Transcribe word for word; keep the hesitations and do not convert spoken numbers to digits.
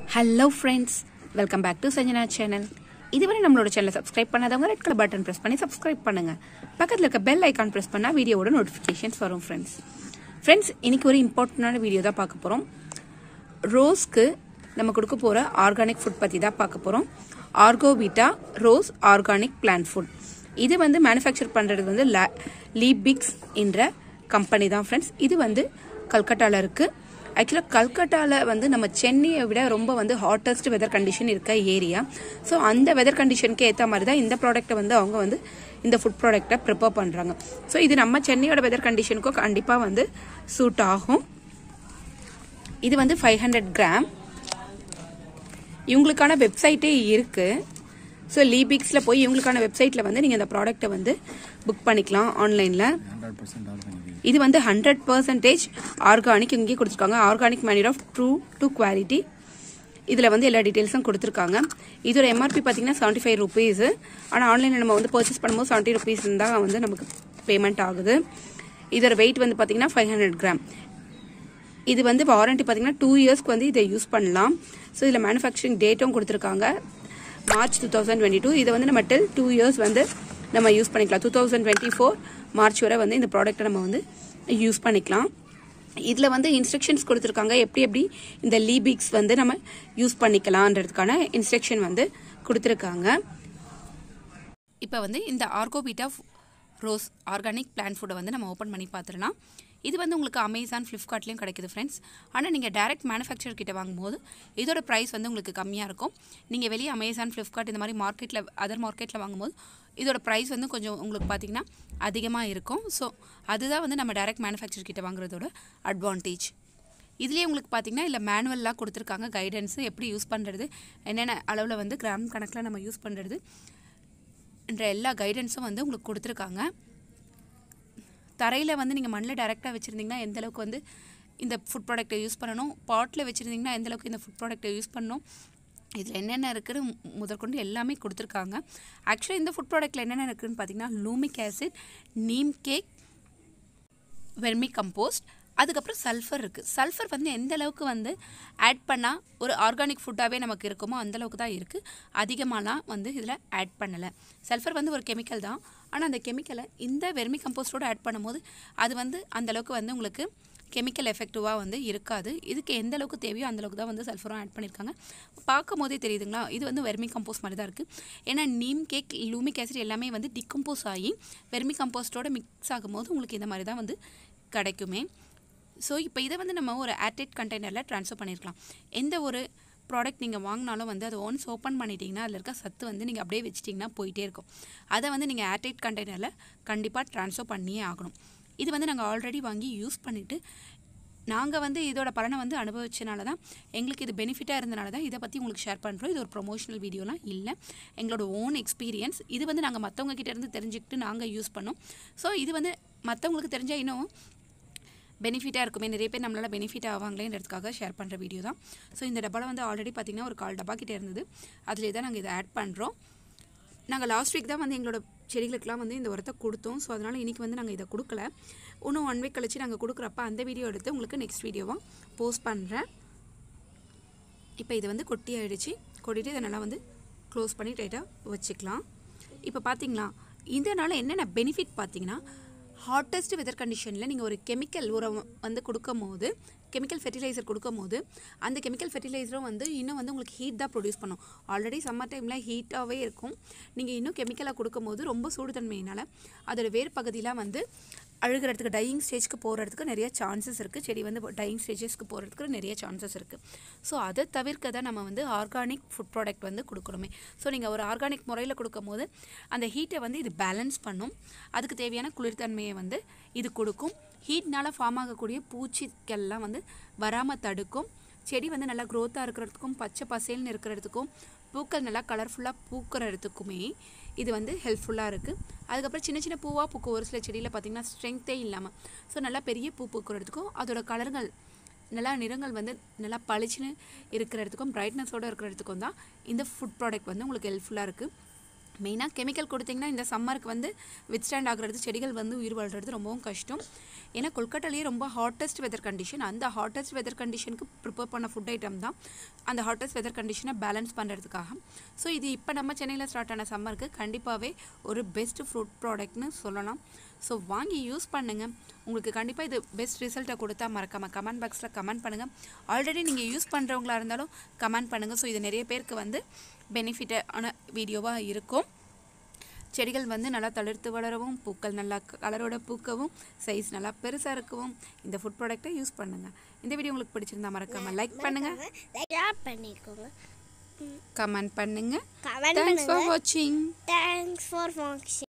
Hello friends, welcome back to Sanjana channel. இதுவரை நம்மளோட சேனலை சப்ஸ்கிரைப் பண்ணாதவங்க ரெட் கலர் பட்டன் பிரஸ் பண்ணி சப்ஸ்கிரைப் பண்ணுங்க. பக்கத்துல இருக்க பெல் ஐகான் பிரஸ் பண்ணா வீடியோவோட நோட்டிஃபிகேஷன்ஸ் வரும் friends. Friends, இன்னைக்கு ஒரு இம்பார்ட்டன்டான வீடியோ தான் பார்க்க போறோம். ரோஸ்க்கு நம்ம கொடுக்க போற ஆர்கானிக் ஃபுட் பத்தி தான் பார்க்க போறோம். Orgavita rose organic plant food. இது வந்து மேனுஃபேக்சர் பண்றது வந்து லீபிக்ஸ் என்ற கம்பெனி தான் friends. இது வந்து கல்கட்டால இருக்கு. ஆக்சுவலா கல்கட்டால வந்து நம்ம சென்னையை விட ரொம்ப வந்து ஹாட்டஸ்ட் வெதர் கண்டிஷன் இருக்க ஏரியா. ஸோ அந்த வெதர் கண்டிஷனுக்கு ஏற்ற மாதிரி தான் இந்த ப்ராடக்ட்டை வந்து அவங்க வந்து இந்த ஃபுட் ப்ராடக்ட்டை ப்ரிப்பேர் பண்ணுறாங்க. ஸோ இது நம்ம சென்னையோட வெதர் கண்டிஷனுக்கும் கண்டிப்பாக வந்து சூட் ஆகும். இது வந்து ஃபைவ் ஹண்ட்ரட் கிராம். இவங்களுக்கான வெப்சைட்டே இருக்கு. ஸோ லீபிக்ஸில் போய் இவங்களுக்கான வெப்சைட்டில் வந்து நீங்கள் இந்த ப்ராடக்ட்டை வந்து புக் பண்ணிக்கலாம் ஆன்லைனில். இது வந்து ஹண்ட்ரட் பர்சன்டேஜ் ஆர்கானிக் இங்கே கொடுத்துருக்காங்க. Organic manure of true to quality. இதில் வந்து எல்லா டீட்டெயில்ஸும் கொடுத்துருக்காங்க. இதோட எம்ஆர்பி பார்த்தீங்கன்னா செவன்ட்டி ஃபைவ் ருபீஸ். ஆனால் ஆன்லைனில் நம்ம வந்து பர்ச்சேஸ் பண்ணும்போது செவன்ட்டி ருபீஸ் தான் வந்து நமக்கு பேமெண்ட் ஆகுது. இதோட வெயிட் வந்து பார்த்தீங்கன்னா ஃபைவ் ஹண்ட்ரட் கிராம். இது வந்து வாரண்டி பார்த்தீங்கன்னா டூ இயர்ஸ்க்கு வந்து இதை யூஸ் பண்ணலாம். ஸோ இதில் மேனுஃபேக்சரிங் டேட்டும் கொடுத்துருக்காங்க March two thousand twenty two. இதை வந்து நம்ம டில் டூ இயர்ஸ் வந்து நம்ம யூஸ் பண்ணிக்கலாம். Two thousand twenty four March வரை வந்து இந்த ப்ராடக்ட்டை நம்ம வந்து யூஸ் பண்ணிக்கலாம். இதில் வந்து இன்ஸ்ட்ரக்ஷன்ஸ் கொடுத்துருக்காங்க எப்படி எப்படி இந்த லீபிக்ஸ் வந்து நம்ம யூஸ் பண்ணிக்கலான்றதுக்கான இன்ஸ்ட்ரக்ஷன் வந்து கொடுத்துருக்காங்க. இப்போ வந்து இந்த ஆர்கோவிட்டா ரோஸ் ஆர்கானிக் பிளான்ட் ஃபுட்டை வந்து நம்ம ஓப்பன் பண்ணி பார்த்துடலாம். இது வந்து உங்களுக்கு அமேசான் ஃப்ளிப்கார்ட்லேயும் கிடைக்குது ஃப்ரெண்ட்ஸ். ஆனால் நீங்கள் டைரக்ட் மேனுஃபேக்சர் கிட்ட வாங்கும்போது இதோட ப்ரைஸ் வந்து உங்களுக்கு கம்மியாக இருக்கும். நீங்கள் வெளியே அமேசான் ஃப்ளிப்கார்ட் இந்த மாதிரி மார்க்கெட்டில் அதர் மார்க்கெட்டில் வாங்கும்போது இதோட ப்ரைஸ் வந்து கொஞ்சம் உங்களுக்கு பார்த்தீங்கன்னா அதிகமாக இருக்கும். ஸோ அதுதான் வந்து நம்ம டைரக்ட் மேனுஃபேக்சர் கிட்ட வாங்குறதோட அட்வான்டேஜ். இதுலேயே உங்களுக்கு பார்த்தீங்கன்னா இல்லை மேனுவலாக கொடுத்துருக்காங்க கைடன்ஸு எப்படி யூஸ் பண்ணுறது, என்னென்ன அளவில் வந்து கிராம் கணக்கில் நம்ம யூஸ் பண்ணுறது என்ற எல்லா கைடன்ஸும் வந்து உங்களுக்கு கொடுத்துருக்காங்க. தரையில் வந்து நீங்கள் மண்ணில் டைரெக்டாக வச்சுருந்தீங்கன்னா எந்தளவுக்கு வந்து இந்த ஃபுட் ப்ராடக்ட்டை யூஸ் பண்ணணும், பாட்டில் வச்சுருந்தீங்கன்னா எந்தளவுக்கு இந்த ஃபுட் ப்ராடக்ட்டை யூஸ் பண்ணணும், இதில் என்னென்ன இருக்குன்னு முதற்கொண்டு எல்லாமே கொடுத்துருக்காங்க. ஆக்சுவலாக இந்த ஃபுட் ப்ராடக்ட்டில் என்னென்ன இருக்குதுன்னு பார்த்தீங்கன்னா humic acid, neem cake, vermicompost, அதுக்கப்புறம் சல்ஃபர் இருக்குது. சல்ஃபர் வந்து எந்த அளவுக்கு வந்து ஆட் பண்ணால் ஒரு ஆர்கானிக் ஃபுட்டாகவே நமக்கு இருக்குமோ அந்தளவுக்கு தான் இருக்குது. அதிகமாகலாம் வந்து இதில் ஆட் பண்ணலை. சல்ஃபர் வந்து ஒரு கெமிக்கல் தான். ஆனால் அந்த கெமிக்கலை இந்த வெர்மி கம்போஸ்டோடு ஆட் பண்ணும்போது அது வந்து அந்தளவுக்கு வந்து உங்களுக்கு கெமிக்கல் எஃபெக்டிவாக வந்து இருக்காது. இதுக்கு எந்த அளவுக்கு தேவையோ அந்தளவுக்கு தான் வந்து சல்ஃபரும் ஆட் பண்ணியிருக்காங்க. பார்க்கும் போதே தெரியுதுங்களா, இது வந்து வெர்மி கம்போஸ்ட் மாதிரி தான் இருக்குது. ஏன்னா நீம் கேக், லூமிக் ஆசிட் எல்லாமே வந்து டிகம்போஸ் ஆகி வெர்மி கம்போஸ்டோடு மிக்ஸ் ஆகும்போது உங்களுக்கு இந்த மாதிரி தான் வந்து கிடைக்குமே. ஸோ இப்போ இதை வந்து நம்ம ஒரு ஏர்டைட் கண்டெய்னரில் ட்ரான்ஸ்ஃபர் பண்ணியிருக்கலாம். எந்த ஒரு ப்ராடக்ட் நீங்கள் வாங்கினாலும் வந்து அதை ஒன்ஸ் ஓப்பன் பண்ணிட்டீங்கன்னா அதில் இருக்க சத்து வந்து நீங்கள் அப்படியே வச்சிட்டிங்கன்னா போயிட்டே இருக்கும். அதை வந்து நீங்கள் ஏர்டைட் கண்டெய்னரில் கண்டிப்பாக ட்ரான்ஸ்ஃபர் பண்ணியே ஆகணும். இது வந்து நாங்கள் ஆல்ரெடி வாங்கி யூஸ் பண்ணிவிட்டு நாங்கள் வந்து இதோட பலனை வந்து அனுபவிச்சனால தான் எங்களுக்கு இது பெனிஃபிட்டாக இருந்தனால தான் இதை பற்றி உங்களுக்கு ஷேர் பண்ணுறோம். இது ஒரு ப்ரொமோஷனல் வீடியோலாம் இல்லை, எங்களோட ஓன் எக்ஸ்பீரியன்ஸ். இது வந்து நாங்கள் மற்றவங்க கிட்டேருந்து தெரிஞ்சுக்கிட்டு நாங்கள் யூஸ் பண்ணோம். ஸோ இது வந்து மற்றவங்களுக்கு தெரிஞ்சால் இன்னும் பெனிஃபிட்டாக இருக்குமே, நிறைய பேர் நம்மளால் பெனிஃபிட் ஆவாங்களேன்றதுக்காக ஷேர் பண்ணுற வீடியோ தான். ஸோ இந்த டப்பாவில் வந்து ஆல்ரெடி பார்த்திங்கன்னா ஒரு கால் டப்பா கிட்டே இருந்தது. அதிலே தான் நாங்கள் இதை ஆட் பண்ணுறோம். நாங்கள் லாஸ்ட் வீக் தான் வந்து எங்களோட செடிகளுக்கெலாம் வந்து இந்த உரத்தை கொடுத்தோம். ஸோ அதனால் இன்றைக்கி வந்து நாங்கள் இதை கொடுக்கல. இன்னும் ஒன் வீக் கழிச்சு நாங்கள் கொடுக்குறப்ப அந்த வீடியோ எடுத்து உங்களுக்கு நெக்ஸ்ட் வீடியோவாக போஸ்ட் பண்ணுறேன். இப்போ இது வந்து கொட்டி ஆகிடுச்சு. கொட்டிட்டு இதை நல்லா வந்து க்ளோஸ் பண்ணி டைட்டாக வச்சுக்கலாம். இப்போ பார்த்தீங்களா, இதனால் என்னென்ன பெனிஃபிட் பார்த்தீங்கன்னா, ஹாட்டஸ்ட் வெதர் கண்டிஷனில் நீங்கள் ஒரு கெமிக்கல் உரம் வந்து கொடுக்கும் போது, கெமிக்கல் ஃபெர்டிலைசர் கொடுக்கும் போது அந்த கெமிக்கல் ஃபெர்டிலைசரும் வந்து இன்னும் வந்து உங்களுக்கு ஹீட் தான் ப்ரொடியூஸ் பண்ணும். ஆல்ரெடி சம்மர் டைமில் ஹீட்டாகவே இருக்கும். நீங்கள் இன்னும் கெமிக்கலாக கொடுக்கும் போது ரொம்ப சூடுதன்மையினால் அதோட வேறு பகுதியெலாம் வந்து அழுகிறதுக்கு, டையிங் ஸ்டேஜ்க்கு போகிறதுக்கு நிறைய சான்சஸ் இருக்குது. செடி வந்து டையிங் ஸ்டேஜஸ்க்கு போகிறதுக்கு நிறைய சான்சஸ் இருக்குது. ஸோ அதை தவிர்க்க தான் நம்ம வந்து ஆர்கானிக் ஃபுட் ப்ராடக்ட் வந்து கொடுக்கணுமே. ஸோ நீங்கள் ஒரு ஆர்கானிக் முறையில் கொடுக்கும் போது அந்த ஹீட்டை வந்து இது பேலன்ஸ் பண்ணும். அதுக்கு தேவையான குளிர்தன்மையை வந்து இது கொடுக்கும். ஹீட்னால் ஃபார்ம் ஆகக்கூடிய பூச்சிகள்லாம் வந்து வராமல் தடுக்கும். செடி வந்து நல்லா க்ரோத்தாக இருக்கிறதுக்கும் பச்சை பசேல்னு இருக்கிறதுக்கும் பூக்கள் நல்லா கலர்ஃபுல்லாக பூக்கிறதுக்குமே இது வந்து ஹெல்ப்ஃபுல்லாக இருக்குது. அதுக்கப்புறம் சின்ன சின்ன பூவாக பூக்கும் ஒரு சில செடியில் பார்த்திங்கன்னா ஸ்ட்ரென்த்தே இல்லாமல், ஸோ நல்லா பெரிய பூ பூக்கிறதுக்கும் அதோட கலர்கள் நல்லா நிறங்கள் வந்து நல்லா பளிச்சுன்னு இருக்கிறதுக்கும் பிரைட்னஸோடு இருக்கிறதுக்கும் தான் இந்த ஃபுட் ப்ராடக்ட் வந்து உங்களுக்கு ஹெல்ப்ஃபுல்லாக இருக்குது. மெயினாக கெமிக்கல் கொடுத்திங்கன்னா இந்த சம்மருக்கு வந்து வித்ஸ்டாண்ட் ஆகிறது செடிகள் வந்து உயிர் வாழ்கிறது ரொம்பவும் கஷ்டம். ஏன்னா கொல்கட்டாலேயே ரொம்ப ஹாட்டஸ்ட் வெதர் கண்டிஷன். அந்த ஹாட்டஸ்ட் வெதர் கண்டிஷனுக்கு ப்ரிப்பேர் பண்ண ஃபுட் ஐட்டம் தான் அந்த ஹாட்டஸ்ட் வெதர் கண்டிஷனை பேலன்ஸ் பண்ணுறதுக்காக. ஸோ இது இப்போ நம்ம சென்னையில் ஸ்டார்ட் ஆன சம்மருக்கு கண்டிப்பாகவே ஒரு பெஸ்ட் ஃப்ரூட் ப்ராடக்ட்னு சொல்லலாம். ஸோ வாங்கி யூஸ் பண்ணுங்கள். உங்களுக்கு கண்டிப்பாக இது பெஸ்ட் ரிசல்ட்டை கொடுத்தா மறக்காமல் கமெண்ட் பாக்ஸில் கமெண்ட் பண்ணுங்கள். ஆல்ரெடி நீங்கள் யூஸ் பண்ணுறவங்களா இருந்தாலும் கமெண்ட் பண்ணுங்கள். ஸோ இது நிறைய பேருக்கு வந்து பெனிஃபிட்டான வீடியோவாக இருக்கும். செடிகள் வந்து நல்லா தளிர்த்து வளரவும், பூக்கள் நல்லா கலரோட பூக்கவும், சைஸ் நல்லா பெருசாக இருக்கவும் இந்த ஃபுட் ப்ராடக்ட்டை யூஸ் பண்ணுங்கள். இந்த வீடியோ உங்களுக்கு பிடிச்சிருந்தா மறக்காமல் லைக் பண்ணுங்கள், கமெண்ட் பண்ணுங்கள். தேங்க்ஸ் ஃபார் வாட்சிங். தேங்க்ஸ் ஃபார் வாட்சிங்.